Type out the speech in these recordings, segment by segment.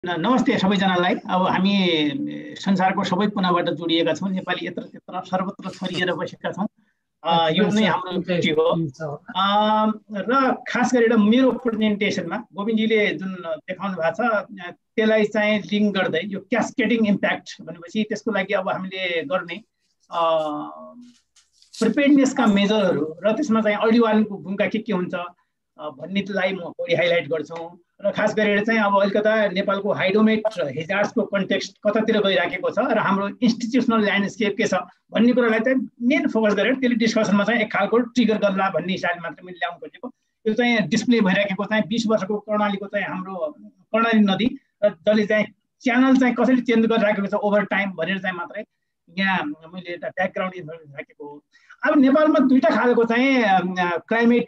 नमस्ते सबैजनालाई। अब हामी संसारको सबै कुनाबाट जोडिएका छौँ, नेपाली यत्र त्यत्र सर्वत्र छरिएर बसेका छौँ। यो नै हाम्रो ड्युटी हो। र खास गरेर मेरो प्रेजेन्टेसनमा गोविन्दजीले जुन देखाउनु भएको छ त्यसलाई चाहिँ लिङ्क गर्दै यो क्यास्केडिङ इम्प्याक्ट भनेपछि त्यसको लागि अब हामीले गर्ने प्रिपेयर्डनेसका मेजरहरू र त्यसमा चाहिँ अर्ली वार्निङको भूमिका के हुन्छ भन्नेलाई म बढी हाइलाइट गर्छु। र खास गरेर चाहिँ अब अलिकता नेपालको हाइड्रोमेट हेजार्ड्सको कन्टेक्स्ट कतातिर गइराखेको छ र हाम्रो इन्स्टिट्युसनल ल्यान्डस्केप के छ भन्ने कुरालाई चाहिँ मेन फोकस गरेर त्यसले डिस्कसनमा चाहिँ एक खालको ट्रिगर गर्ला भन्ने हिसाबले मात्र मैले ल्याउनु खोजेको। यो चाहिँ डिस्प्ले भइराखेको चाहिँ 20 वर्षको कर्णालीको चाहिँ हाम्रो कर्णाली नदी र जसले चाहिँ च्यानल चाहिँ कसरी चेन्ज गरिराखेको छ ओभर टाइम भनेर चाहिँ मात्रै यहाँ मैले एउटा ब्याकग्राउन्ड इन्फर्मेसन राखेको हो। अब नेपालमा दुईटा खालको चाहिँ क्लाइमेट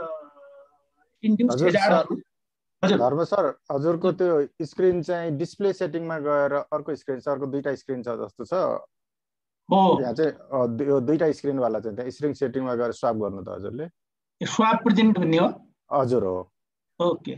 इन्ड्युस्ड हेजार्डहरू। धर्म सर, हजुरको त्यो स्क्रिन चाहिँ डिस्प्ले सेटिङमा गएर अर्को स्क्रिन छ, अर्को दुईटा स्क्रिन छ जस्तो छ हो। यहाँ चाहिँ यो दुईटा स्क्रिन वाला चाहिँ त्यहाँ स्क्रिन सेटिङमा गएर स्वाप गर्नु त हजुरले। स्वाप प्रेजेन्ट भन्ने हो? हजुर हो। ओके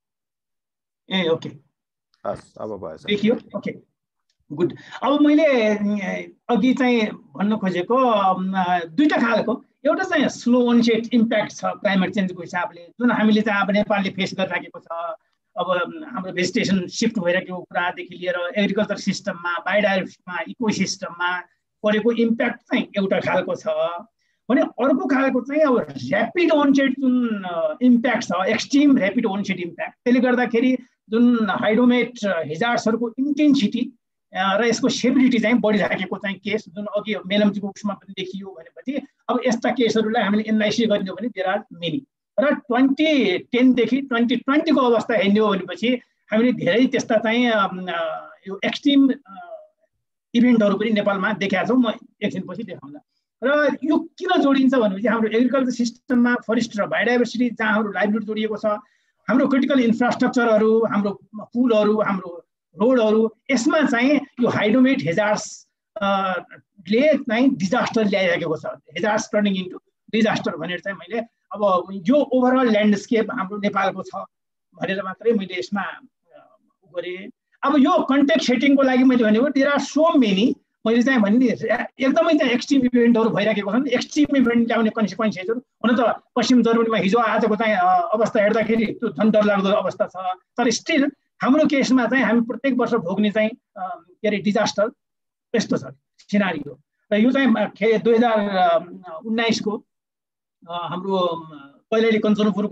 ए ओके हस् अब भयो देखियो। Okay good. अब मैले अघि चाहिँ भन्न खोजेको दुईटा खालको, एउटा चाहिँ स्लो अनसेट इम्प्याक्ट छ क्लाइमेट चेन्जको हिसाबले जुन हामीले चाहिँ अब नेपालले फेस गरिराखेको छ। अब हाम्रो भेजिटेसन सिफ्ट भइरहेको कुरादेखि लिएर एग्रिकल्चर सिस्टममा, बायोडाइभर्सिटीमा, इकोसिस्टममा परेको इम्प्याक्ट चाहिँ एउटा खालको छ भने अर्को खालको चाहिँ अब ऱ्यापिड अनसेट जुन इम्प्याक्ट छ, एक्सट्रिम ऱ्यापिड अनसेट इम्प्याक्ट, त्यसले गर्दाखेरि जुन हाइड्रोमेट हेजार्ड्सहरूको इन्टेन्सिटी र यसको सेभिरिटी चाहिँ बढिराखेको चाहिँ केस जुन अघि मेलम्चीको उसमा पनि देखियो भनेपछि अब यस्ता केसहरूलाई हामीले एनालाइसिस गर्ने हो भने देयर आर मेनी। र 2010 देखि 2020 को अवस्था हेर्ने हो भनेपछि हामीले धेरै त्यस्ता चाहिँ यो एक्सट्रिम इभेन्टहरू पनि नेपालमा देखेका छौँ। म एकछिनपछि देखाउँला। र यो किन जोडिन्छ भनेपछि हाम्रो एग्रिकल्चर सिस्टममा फरेस्ट र बायोडाइभर्सिटी जहाँ हाम्रो लाइभलीहुड जोडिएको छ, हाम्रो क्रिटिकल इन्फ्रास्ट्रक्चरहरू, हाम्रो पुलहरू, हाम्रो रोडहरू, यसमा चाहिँ यो हाइड्रोमेट हेजार्ड्स ले चाहिँ डिजास्टर ल्याइरहेको छ। हेजार्ड्स टर्निङ इन्टु डिजास्टर भनेर चाहिँ मैले अब यो ओभरअल ल्यान्डस्केप हाम्रो नेपालको छ भनेर मात्रै मैले यसमा गरेँ। अब यो कन्टेक्स्ट सेटिङको लागि मैले भनेको देयर आर सो मेनी, मैले चाहिँ भन्ने एकदमै चाहिँ एक्सट्रिम इभेन्टहरू भइराखेको छन्। एक्सट्रिम इभेन्ट ल्याउने कन्सिक्वेन्सेसहरू हुन त पश्चिम जर्मनीमा हिजो आजको चाहिँ अवस्था हेर्दाखेरि त्यो झन् डरलाग्दो अवस्था छ। तर स्टिल हाम्रो केसमा चाहिँ हामी प्रत्येक वर्ष भोग्ने चाहिँ के अरे डिजास्टर यस्तो छ सिनारियो। र यो चाहिँ 2019 को हाम्रो कैलाली कञ्चनपुरको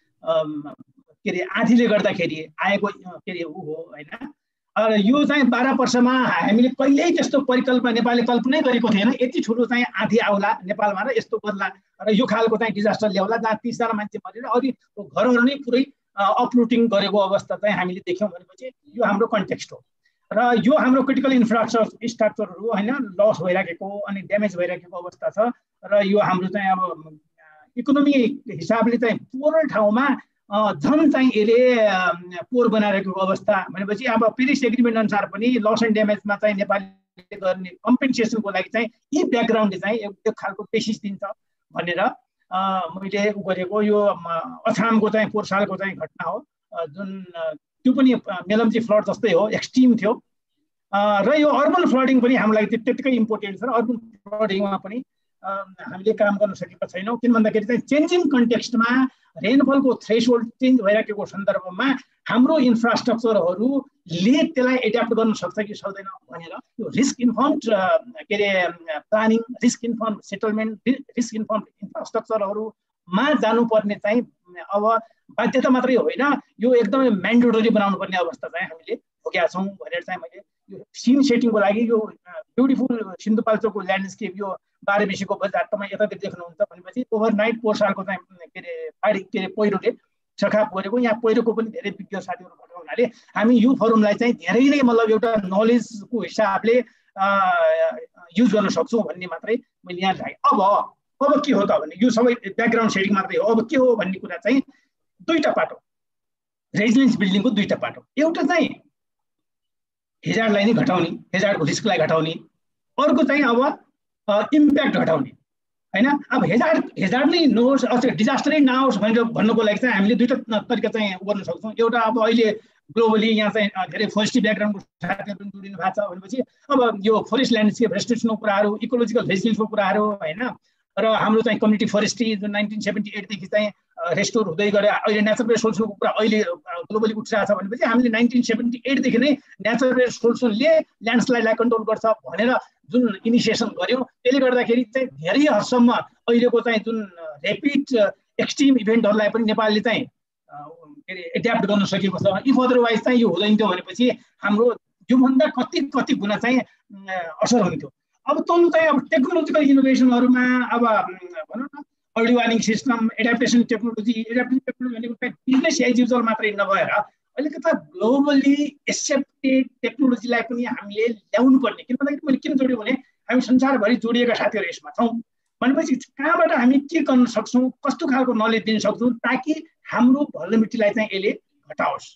के अरे आँधीले गर्दाखेरि आएको के अरे ऊ हो होइन। र यो चाहिँ 12 वर्षमा हामीले कहिल्यै त्यस्तो परिकल्पना नेपालले कल्पनै गरेको थिएन यति ठुलो चाहिँ आँधी आउला नेपालमा र यस्तो गर्ला र यो खालको चाहिँ डिजास्टर ल्याउला जहाँ 30 जना मान्छे मरेर अरू घरहरू नै पुरै अपलुटिङ गरेको अवस्था चाहिँ हामीले देख्यौँ भनेपछि यो हाम्रो कन्टेक्स्ट हो। र यो हाम्रो क्रिटिकल स्ट्रक्चरहरू होइन लस भइराखेको अनि ड्यामेज भइराखेको अवस्था छ। र यो हाम्रो चाहिँ अब इकोनोमी हिसाबले चाहिँ पोर ठाउँमा झन् चाहिँ यसले पोर बनाइरहेको अवस्था भनेपछि अब पेरिस एग्रिमेन्ट अनुसार पनि लस एन्ड ड्यामेजमा चाहिँ नेपालले गर्ने कम्पेन्सेसनको लागि चाहिँ यी ब्याकग्राउन्डले चाहिँ एक खालको बेसिस दिन्छ भनेर मैले गरेको। यो अछामको चाहिँ पोहोर सालको चाहिँ घटना हो जुन त्यो पनि मेलम्ची फ्लड जस्तै हो, एक्सट्रिम थियो। र यो अर्बन फ्लडिङ पनि हाम्रो लागि त्यत्तिकै इम्पोर्टेन्ट छ। र अर्बन फ्लडिङमा पनि हामीले काम गर्न सकेका छैनौँ किन भन्दाखेरि चाहिँ चेन्जिङ कन्टेक्स्टमा रेनफलको थ्रेसहोल्ड चेन्ज भइराखेको सन्दर्भमा हाम्रो इन्फ्रास्ट्रक्चरहरूले त्यसलाई एड्याप्ट गर्न सक्छ कि सक्दैन भनेर यो रिस्क इन्फर्म्ड के अरे planning, risk informed settlement, risk informed इन्फ्रास्ट्रक्चरहरूमा जानुपर्ने चाहिँ अब बाध्यता मात्रै होइन, यो एकदमै म्यान्डेटरी बनाउनु पर्ने अवस्था चाहिँ हामीले भोगेका छौँ भनेर चाहिँ मैले यो सिन सेटिङको लागि यो ब्युटिफुल सिन्धुपाल्चोकको ल्यान्डस्केप यो 12 बेसीको बजार तपाईँ यतातिर देख्नुहुन्छ भनेपछि ओभरनाइट पोहोर सालको चाहिँ के अरे बाढी के अरे पहिरोले सखाप गरेको। यहाँ पहिरोको पनि धेरै विज्ञ साथीहरू भएको हुनाले हामी यो फोरमलाई चाहिँ धेरै नै मतलब एउटा नलेजको हिसाबले युज गर्न सक्छौँ भन्ने मात्रै मैले यहाँ राखेँ। अब के हो त भने यो सबै ब्याकग्राउन्ड सेटिङ मात्रै हो। अब के हो भन्ने कुरा चाहिँ दुईटा पाटो, रेजिलियन्स बिल्डिङको दुईटा पाटो। एउटा चाहिँ हेजार्डलाई नै घटाउने, हेजार्डको रिस्कलाई घटाउने, अर्को चाहिँ अब इम्प्याक्ट घटाउने होइन। अब हेजार्ड नै नहोस्, डिजास्टरै नहोस् भनेर भन्नुको लागि चाहिँ हामीले दुईटा तरिका चाहिँ गर्न सक्छौँ। एउटा अब अहिले ग्लोबली यहाँ चाहिँ धेरै फोरेस्ट्री ब्याकग्राउन्डको साथीहरू पनि जोडिनु भएको छ भनेपछि अब यो फोरेस्ट ल्यान्डस्केप रेस्ट्रिक्सनको कुराहरू, इकोलोजिकल रेजिलियन्सको कुराहरू हैन, र हाम्रो चाहिँ कम्युनिटी फोरेस्ट्री जुन 1978 देखि चाहिँ रेस्टोर हुँदै गयो, अहिले नेचरल रिसोर्सको कुरा अहिले ग्लोबली उठिरहेको छ भनेपछि हामीले 1978 देखि नै नेचरल रिसोर्सले ल्यान्डस्लाइडलाई कन्ट्रोल गर्छ भनेर जुन इनिसिएसन गर्यो, त्यसले गर्दाखेरि चाहिँ धेरै हदसम्म अहिलेको चाहिँ जुन ऱ्यापिड एक्सट्रिम इभेन्टहरूलाई पनि नेपालले चाहिँ एड्याप्ट गर्न सकेको छ। इफ अदरवाइज चाहिँ यो हुँदैन थियो भनेपछि हाम्रो योभन्दा कति गुणा चाहिँ असर हुन्थ्यो। अब तल्लो चाहिँ अब टेक्नोलोजिकल इनोभेसनहरूमा अब भनौँ न early warning system, adaptation technology भनेको चाहिँ बिजनेस एज युजुअल मात्रै नभएर अलिकति ग्लोबली एक्सेप्टेड टेक्नोलोजीलाई पनि हामीले ल्याउनु पर्ने। किन भन्दाखेरि मैले किन जोड्यो भने हामी संसारभरि जोडिएका साथीहरू यसमा छौँ भनेपछि कहाँबाट हामी के गर्न सक्छौँ, कस्तो खालको नलेज दिन सक्छौँ ताकि हाम्रो भल्नरेबिलिटीलाई चाहिँ यसले घटाओस्।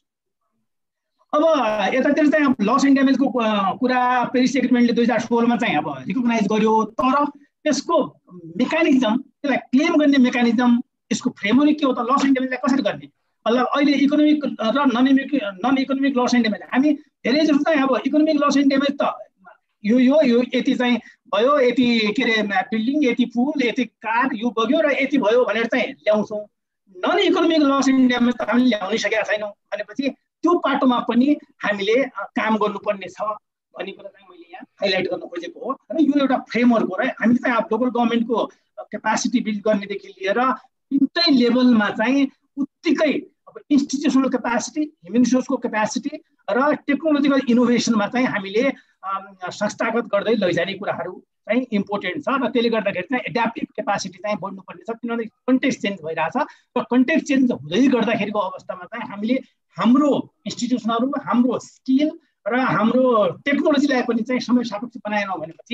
अब यतातिर चाहिँ अब लस एन्ड ड्यामेजको कुरा पेरिस एग्रिमेन्टले 2016 मा चाहिँ अब रिकगनाइज गर्यो, तर त्यसको मेकानिजम, त्यसलाई क्लेम गर्ने मेकानिजम, यसको फ्रेमवर्क के हो त, लस एन्ड ड्यामेजलाई कसरी गर्ने, मतलब अहिले इकोनोमिक र non economic loss and damage हामी धेरै जस्तो चाहिँ अब इकोनोमिक लस एन्ड ड्यामेज त यो यति चाहिँ भयो, यति के अरे बिल्डिङ, यति पुल, यति कार यो बग्यो र यति भयो भनेर चाहिँ ल्याउँछौँ। Non economic loss and damage त हामीले ल्याउनै सकेका छैनौँ भनेपछि त्यो पाटोमा पनि हामीले काम गर्नुपर्ने छ भन्ने कुरा चाहिँ मैले यहाँ हाइलाइट गर्न खोजेको हो। र यो एउटा फ्रेमवर्क हो र हामीले चाहिँ अब लोकल गभर्मेन्टको क्यापासिटी बिल्ड गर्नेदेखि लिएर तिनटै लेभलमा चाहिँ उत्तिकै अब इन्स्टिट्युसनल क्यापासिटी, ह्युमन रिसोर्सको क्यापासिटी र टेक्नोलोजिकल इनोभेसनमा चाहिँ हामीले संस्थागत गर्दै लैजाने कुराहरू चाहिँ इम्पोर्टेन्ट छ। र त्यसले गर्दाखेरि चाहिँ एड्याप्टिभ क्यापासिटी चाहिँ बढ्नुपर्ने छ, किनभने कन्टेक्स्ट चेन्ज भइरहेछ र कन्टेक्स्ट चेन्ज हुँदै गर्दाखेरिको अवस्थामा चाहिँ हामीले हाम्रो इन्स्टिट्युसनहरू, हाम्रो स्किल र हाम्रो टेक्नोलोजीलाई पनि चाहिँ समय सापेक्ष बनाएनौँ भनेपछि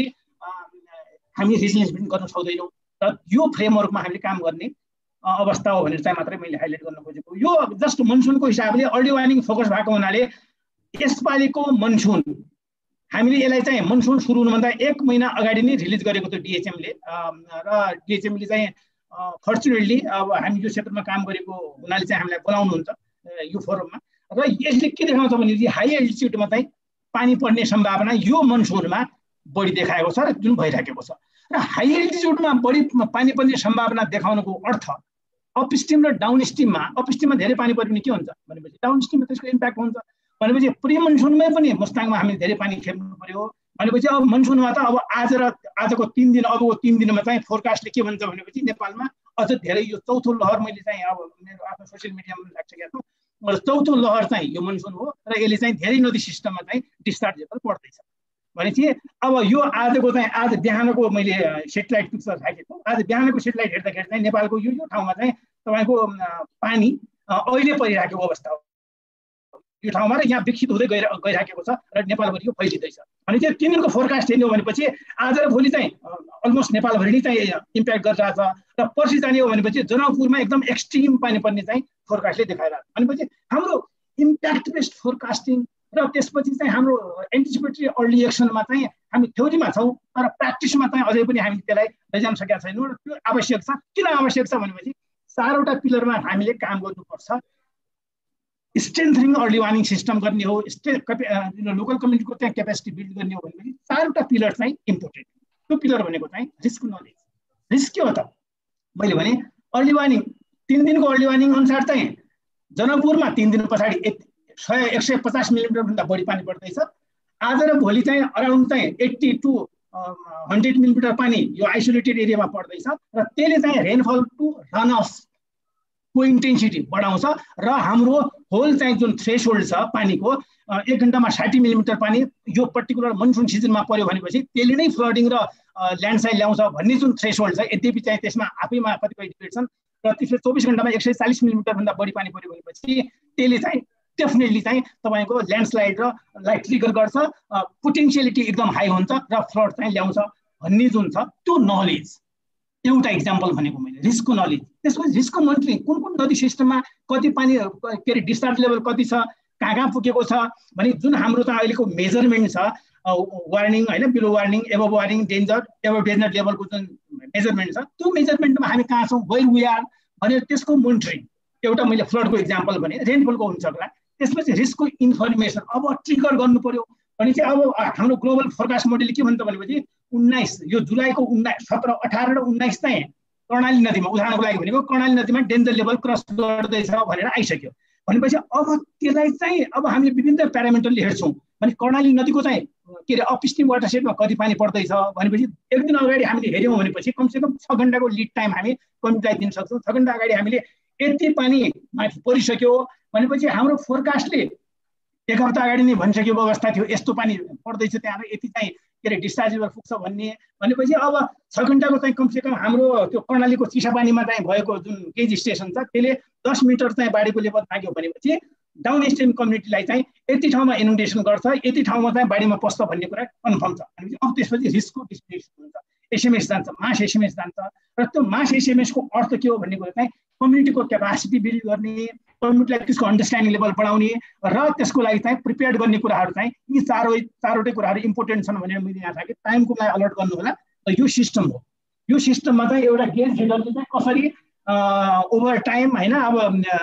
हामी रेजिलियन्स पनि गर्न सक्दैनौँ। र यो फ्रेमवर्कमा हामीले काम गर्ने अवस्था हो भनेर चाहिँ मात्रै मैले हाइलाइट गर्न खोजेको। यो जस्ट मनसुनको हिसाबले अर्ली वार्निङ फोकस भएको हुनाले यसपालिको मनसुन हामीले यसलाई चाहिँ मनसुन सुरु हुनुभन्दा 1 महिना अगाडि नै रिलिज गरेको थियो डिएचएमले। र डिएचएमले चाहिँ फर्चुनेटली अब हामी यो क्षेत्रमा काम गरेको हुनाले चाहिँ हामीलाई बोलाउनुहुन्छ यो फोरममा। र यसले के देखाउँछ भने हाई एल्टिट्युडमा चाहिँ पानी पर्ने सम्भावना यो मनसुनमा बढी देखाएको छ र जुन भइराखेको छ। र हाई एल्टिट्युडमा बढी पानी पर्ने सम्भावना देखाउनुको अर्थ अपस्ट्रिम र डाउनस्ट्रिममा, अपस्ट्रिममा धेरै पानी पऱ्यो भने के हुन्छ भनेपछि डाउनस्ट्रिममा त्यसको इम्प्याक्ट हुन्छ भनेपछि प्री मनसुनमै पनि मुस्ताङमा हामीले धेरै पानी खेप्नु पर्यो भनेपछि अब मनसुनमा त अब आजको 3 दिन अबको 3 दिनमा चाहिँ फोरकास्टले के भन्छ भनेपछि नेपालमा अझ धेरै यो चौथो लहर, मैले चाहिँ अब मेरो आफ्नो सोसियल मिडियामा राखिसकेको छु, चौथो लहर चाहिँ यो मनसुन हो र यसले चाहिँ धेरै नदी सिस्टममा चाहिँ डिस्चार्जेबल पर्दैछ भनेपछि अब यो आजको चाहिँ आज बिहानको मैले सेटेलाइट पिक्चर राखेको, आज बिहानको सेटेलाइट हेर्दाखेरि चाहिँ नेपालको यो ठाउँमा चाहिँ तपाईँको पानी अहिले परिराखेको अवस्था हो यो ठाउँमा, र यहाँ विकसित हुँदै गइराखेको छ र नेपालभरि यो फैलिँदैछ। भने चाहिँ 3 दिनको फोरकास्ट हेर्ने हो भनेपछि आज र भोलि चाहिँ अलमोस्ट नेपालभरि नै चाहिँ इम्प्याक्ट गरिरहेछ र पर्सि जाने हो भनेपछि जनकपुरमा एकदम एक्सट्रिम पानी पर्ने चाहिँ फोरकास्टले देखाइरहेको छ। भनेपछि हाम्रो इम्प्याक्ट बेस्ड फोरकास्टिङ र त्यसपछि चाहिँ हाम्रो एन्टिसिपेटरी अर्ली एक्सनमा चाहिँ हामी थ्योरीमा छौँ तर प्र्याक्टिसमा चाहिँ अझै पनि हामीले त्यसलाई लैजान सकेका छैनौँ। र त्यो आवश्यक छ। किन आवश्यक छ भनेपछि 4वटा पिलरमा हामीले काम गर्नुपर्छ। स्ट्रेन्थनिङ अर्ली वार्निङ सिस्टम गर्ने हो, लोकल कम्युनिटीको चाहिँ क्यापेसिटी बिल्ड गर्ने हो भनेपछि 4वटा पिलर चाहिँ इम्पोर्टेन्ट। त्यो पिलर भनेको चाहिँ रिस्क नलेज। रिस्क के हो त, मैले भने अर्ली वार्निङ 3 दिनको अर्ली वार्निङ अनुसार चाहिँ जनकपुरमा 3 दिन पछाडि 150 मिलिमिटरभन्दा बढी पानी पर्दैछ। आज र भोलि चाहिँ अराउन्ड चाहिँ 80 to 100 मिलिमिटर पानी यो आइसोलेटेड एरियामा पर्दैछ र त्यसले चाहिँ रेनफल टु रन अफ को इन्टेन्सिटी बढाउँछ र हाम्रो होल चाहिँ जुन थ्रेसहोल्ड छ पानीको 1 घन्टामा 60 मिलिमिटर पानी यो पर्टिकुलर मनसुन सिजनमा पर्यो भनेपछि त्यसले नै फ्लडिङ र ल्यान्डस्लाइड ल्याउँछ भन्ने जुन थ्रेसहोल्ड छ, यद्यपि चाहिँ त्यसमा आफैमा कतिपय डिबेट छन् र त्यसले 24 घन्टामा 140 मिलिमिटरभन्दा बढी पानी पर्यो भनेपछि त्यसले चाहिँ डेफिनेटली चाहिँ तपाईँको ल्यान्डस्लाइड र लाई ट्रिगर गर्छ, पोटेन्सियलिटी एकदम हाई हुन्छ र फ्लड चाहिँ ल्याउँछ भन्ने जुन छ त्यो नलेज एउटा इक्जाम्पल भनेको मैले रिस्कको नलेज। त्यसपछि रिस्कको मोनिटरिङ, कुन कुन नदी सिस्टममा कति पानी के अरे डिस्चार्ज लेभल कति छ, कहाँ पुगेको छ भने जुन हाम्रो चाहिँ अहिलेको मेजरमेन्ट छ वार्निङ होइन, below warning, above warning, danger, above danger लेभलको जुन मेजरमेन्ट छ त्यो मेजरमेन्टमा हामी कहाँ छौँ, वेयर वी आर भनेर त्यसको मोनिटरिङ। एउटा मैले फ्लडको इक्जाम्पल भने, रेनफलको हुन्छ होला, त्यसपछि रिस्कको इन्फर्मेसन अब ट्रिगर गर्नु पर्यो भने चाहिँ अब हाम्रो ग्लोबल फोरकास्ट मोडलले के भन्छ भनेपछि 19 यो जुलाईको 17, 18 र 19 चाहिँ कर्णाली नदीमा उदाहरणको लागि भनेको कर्णाली नदीमा डेन्जर लेभल क्रस गर्दैछ भनेर आइसक्यो भनेपछि अब त्यसलाई चाहिँ अब हामीले विभिन्न प्यारामिटरले हेर्छौँ भने कर्णाली नदीको चाहिँ के अरे अपस्ट्रिम वाटरसेडमा कति पानी पर्दैछ भनेपछि एक दिन अगाडि हामीले हेऱ्यौँ भनेपछि कमसेकम 6 घण्टाको लिड टाइम हामी कम्प्युटरलाई दिन सक्छौँ। 6 घण्टा अगाडि हामीले यति पानी माथि परिसक्यो भनेपछि हाम्रो फोरकास्टले एक हप्ता अगाडि नै भनिसकेको अवस्था थियो यस्तो पानी पर्दैछ त्यहाँ यति चाहिँ के अरे डिस्चार्ज रिभर पुग्छ भनेपछि अब 6 घण्टाको चाहिँ कमसेकम हाम्रो त्यो कर्णालीको चिसापानीमा चाहिँ भएको जुन गेज स्टेसन छ त्यसले 10 मिटर चाहिँ बाढीको लेभल नाग्यो भनेपछि डाउन स्ट्रिम कम्युनिटीलाई चाहिँ यति ठाउँमा इनुन्डेसन गर्छ यति ठाउँमा चाहिँ बाढीमा पस्छ भन्ने कुरा कन्फर्म छ भनेपछि अब त्यसपछि रिस्कको डिस्ट्रिब्युसन हुन्छ एसएमएस जान्छ मास एसएमएस जान्छ र त्यो मास एसएमएसको अर्थ के हो भन्ने कुरा चाहिँ कम्युनिटीको क्यापासिटी बिल्ड गर्ने कम्युनिटीलाई त्यसको अन्डरस्ट्यान्डिङ लेभल बढाउने र त्यसको लागि चाहिँ प्रिपेयर गर्ने कुराहरू चाहिँ यी चारवटै कुराहरू इम्पोर्टेन्ट छन् भनेर मैले यहाँ थाहा टाइमको लागि अलर्ट गर्नु होला र यो सिस्टम हो। यो सिस्टममा चाहिँ एउटा गेज रिडरले चाहिँ कसरी ओभर टाइम होइन अब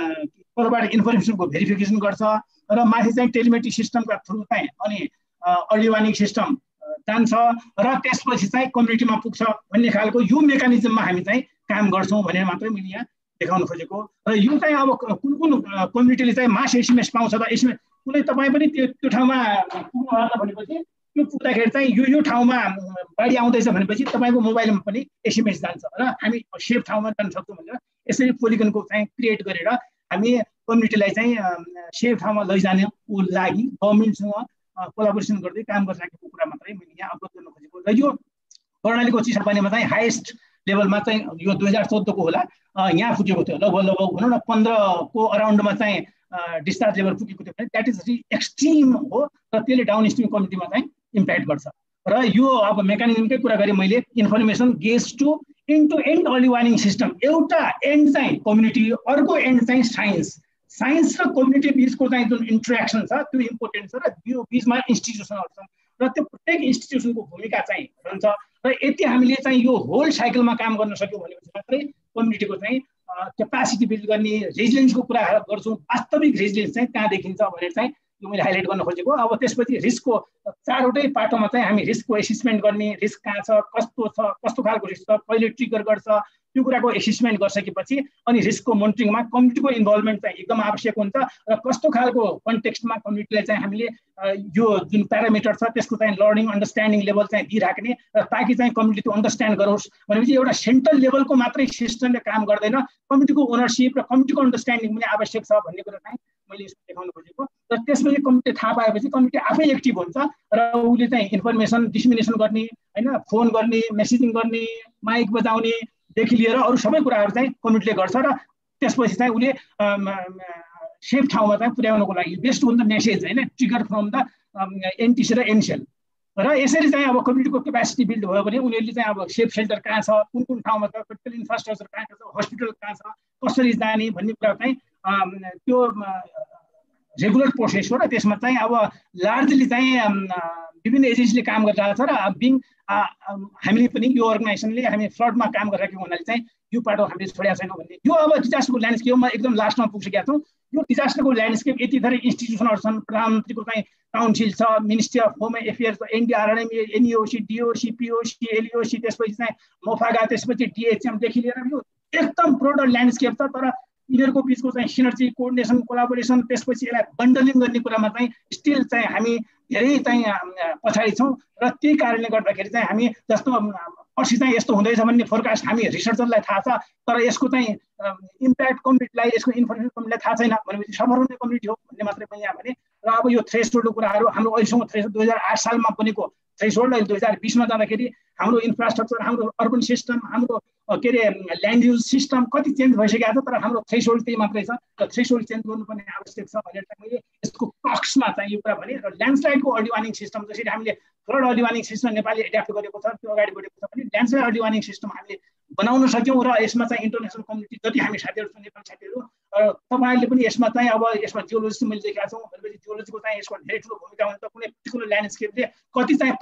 तलबाट इन्फर्मेसनको भेरिफिकेसन गर्छ र माथि चाहिँ टेलिमेट्री सिस्टमका थ्रु चाहिँ अनि अर्ली वार्निङ सिस्टम जान्छ र त्यसपछि चाहिँ कम्युनिटीमा पुग्छ भन्ने खालको यो मेकानिजममा हामी चाहिँ काम गर्छौँ भनेर मात्रै मैले यहाँ देखाउन खोजेको। र यो चाहिँ अब कुन कुन कम्युनिटीले चाहिँ मास एसएमएस पाउँछ त एसएमएस कुनै तपाईँ पनि त्यो ठाउँमा पुग्नु होला भनेपछि त्यो पुग्दाखेरि चाहिँ यो ठाउँमा बाढी आउँदैछ भनेपछि तपाईँको मोबाइलमा पनि एसएमएस जान्छ र हामी सेफ ठाउँमा जान सक्छौँ भनेर यसरी पोलिगनको चाहिँ क्रिएट गरेर हामी कम्युनिटीलाई चाहिँ सेफ ठाउँमा लैजानको लागि गभर्मेन्टसँग कोलाबोरेसन गर्दै काम गरिराखेको कुरा मात्रै मैले यहाँ अवगत गर्न खोजेको। र यो कर्णालीको चिसापानीमा चाहिँ हाइएस्ट लेभलमा चाहिँ यो 2014 को होला यहाँ पुगेको थियो लगभग भनौँ न 15 को अराउन्डमा चाहिँ डिस्चार्ज लेभल पुगेको थियो भने द्याट इज एक्सट्रिम हो र त्यसले डाउन स्ट्रिम कम्युनिटीमा चाहिँ इम्प्याक्ट गर्छ। र यो अब मेकानिजमकै कुरा गरेँ मैले information gauge to end to end early warning system एउटा एन्ड चाहिँ कम्युनिटी अर्को एन्ड चाहिँ साइन्स र कम्युनिटी बिचको चाहिँ जुन इन्ट्रेक्सन छ त्यो इम्पोर्टेन्ट छ र यो बिचमा इन्स्टिट्युसनहरू छन् र त्यो प्रत्येक इन्स्टिट्युसनको भूमिका चाहिँ रहन्छ र यति हामीले चाहिँ यो होल साइकलमा काम गर्न सक्यौँ भनेपछि मात्रै कम्युनिटीको चाहिँ क्यापासिटी बिल्ड गर्ने रेजिलियन्सको कुरा गर्छौँ वास्तविक रेजिलियन्स चाहिँ त्यहाँ देखिन्छ भनेर चाहिँ यो मैले हाइलाइट गर्न खोजेको। अब त्यसपछि रिस्कको चारवटै पाटोमा चाहिँ हामी रिस्कको एसेसमेन्ट गर्ने रिस्क कहाँ छ कस्तो खालको रिस्क छ कहिले ट्रिगर गर्छ त्यो कुराको एसेसमेन्ट गरिसकेपछि अनि रिस्कको मोनिटरिङमा कम्युनिटीको इन्भल्भमेन्ट चाहिँ एकदम आवश्यक हुन्छ र कस्तो खालको कन्टेक्स्टमा कम्युनिटीलाई चाहिँ हामीले यो जुन प्यारामिटर छ त्यसको चाहिँ लर्निङ अन्डरस्ट्यान्डिङ लेभल चाहिँ दिइराख्ने र ताकि चाहिँ कम्युनिटी त्यो अन्डरस्ट्यान्ड गरोस् भनेपछि एउटा सेन्ट्रल लेभलको मात्रै सिस्टमले काम गर्दैन कम्युनिटीको ओनरसिप र कम्युनिटीको अन्डरस्ट्यान्डिङ पनि आवश्यक छ भन्ने कुरा चाहिँ मैले यसमा देखाउन खोजेको। र त्यसपछि कम्युनिटी थाहा पाएपछि कम्युनिटी आफै एक्टिभ हुन्छ र उसले चाहिँ इन्फर्मेसन डिसमिनेसन गर्ने होइन फोन गर्ने मेसेजिङ गर्ने माइक बजाउने देखि लिएर अरू सबै कुराहरू चाहिँ कम्युनिटीले गर्छ र त्यसपछि चाहिँ उसले सेफ ठाउँमा चाहिँ पुर्याउनको लागि बेस्ट हुन्छ मेसेज होइन ट्रिगर फ्रम द एनटिसी र एनसेल र यसरी चाहिँ अब कम्युनिटीको क्यापासिटी बिल्ड भयो भने उनीहरूले चाहिँ अब सेफ सेल्टर कहाँ छ कुन ठाउँमा छ क्रिटिकल इन्फ्रास्ट्रक्चर कहाँ छ हस्पिटल कहाँ छ कसरी जाने भन्ने कुरा चाहिँ त्यो रेगुलर प्रोसेस हो र त्यसमा चाहिँ अब लार्जली चाहिँ विभिन्न एजेन्सीले काम गरिरहेको छ र हामीले पनि यो अर्गनाइजेसनले हामी फ्लडमा काम गरिरहेको हुनाले चाहिँ यो पाटो हामीले छोडेका छैनौँ भन्ने यो अब डिजास्टरको ल्यान्डस्केपमा एकदम लास्टमा पुगिसकेका छौँ। यो डिजास्टरको ल्यान्डस्केप यति धेरै इन्स्टिट्युसनहरू छन् प्रधानमन्त्रीको चाहिँ काउन्सिल छ ministry of home affairs NDRM NEOC DOC POC LEOC त्यसपछि चाहिँ मोफागा त्यसपछि डिएचएमदेखि लिएर यो एकदम ब्रोडर ल्यान्डस्केप छ तर यिनीहरूको बिचको चाहिँ सिनर्जी कोअर्डिनेसन कोलाबोरेसन त्यसपछि यसलाई बन्डलिङ गर्ने कुरामा चाहिँ स्टिल चाहिँ हामी धेरै चाहिँ पछाडि छौँ र त्यही कारणले गर्दाखेरि चाहिँ हामी जस्तो पर्सि चाहिँ यस्तो हुँदैछ भन्ने फोरकास्ट हामी रिसर्चरलाई थाहा छ तर यसको चाहिँ इम्प्याक्ट कम्युनिटीलाई यसको इन्फर्मेसन कम्युनिटीलाई थाहा छैन भनेपछि सफर हुने कम्युनिटी हो भन्ने मात्रै पनि यहाँ भने र अब यो थ्रेसहोल्डको कुराहरू हाम्रो अहिलेसम्म थ्रेसहोल्ड 2008 सालमा बनेको थ्रेसहोल्ड अहिले 2020मा जाँदाखेरि हाम्रो इन्फ्रास्ट्रक्चर हाम्रो अर्बन सिस्टम हाम्रो के अरे ल्यान्ड युज सिस्टम कति चेन्ज भइसकेको छ तर हाम्रो थ्रेसहोल्ड त्यही मात्रै छ र थ्रेसहोल्ड चेन्ज गर्नुपर्ने आवश्यक छ भनेर चाहिँ मैले यसको कक्समा चाहिँ यो कुरा भने र ल्यान्डस्लाइडको अर्ली वार्निङ सिस्टम जसरी हामीले फ्लड अर्ली वार्निङ सिस्टम नेपालले एड्याप्ट गरेको छ त्यो अगाडि बढेको छ भने ल्यान्डस्लाइड अर्ली वार्निङ सिस्टम हामीले बनाउन सक्यौँ र यसमा चाहिँ इन्टरनेसनल कम्युनिटी जति हामी साथीहरू छौँ नेपाली साथीहरू तपाईँहरूले पनि यसमा चाहिँ अब यसमा जियोलोजी मैले देखाएको छौँ भनेपछि जियोलोजीको चाहिँ यसको धेरै ठुलो भूमिका हुन्छ कुनै पर्टिकुलर ल्यान्डस्केपले कति चाहिँ पानी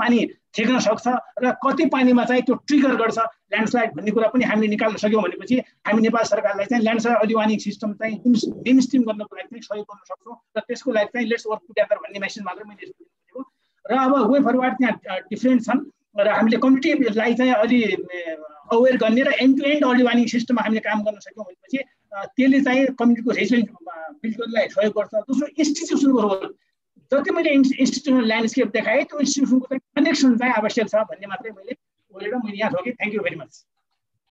ठेक्न सक्छ र कति पानीमा चाहिँ त्यो ट्रिगर गर्छ ल्यान्डस्लाइड भन्ने कुरा पनि हामीले निकाल्न सक्यौँ भनेपछि हामी नेपाल सरकारलाई चाहिँ ल्यान्डस्लाइड अर्ली वार्निङ सिस्टम चाहिँ मेनस्ट्रिम गर्नको लागि चाहिँ सहयोग गर्न सक्छौँ र त्यसको लागि चाहिँ लेट्स वर्क टुगेदर भन्ने मेसेज मात्र मैले दिएको र अब वे फरवार्ड त्यहाँ डिफ्रेन्ट छन् र हामीले कम्युनिटीलाई चाहिँ अलि अवेर गर्ने र end to end early warning सिस्टममा हामीले काम गर्न सक्यौँ भनेपछि त्यसले चाहिँ कम्युनिटीको रेजिलियन्स बिल्ड गर्नलाई सहयोग गर्छ। दोस्रो इन्स्टिट्युसनको रोल, जति मैले इन्स्टिट्युसनल ल्यान्डस्केप देखाएँ त्यो इन्स्टिट्युसनको चाहिँ कनेक्सन चाहिँ आवश्यक छ भन्ने मात्रै मैले बोलेर मैले यहाँ रोकेँ। Thank you very much.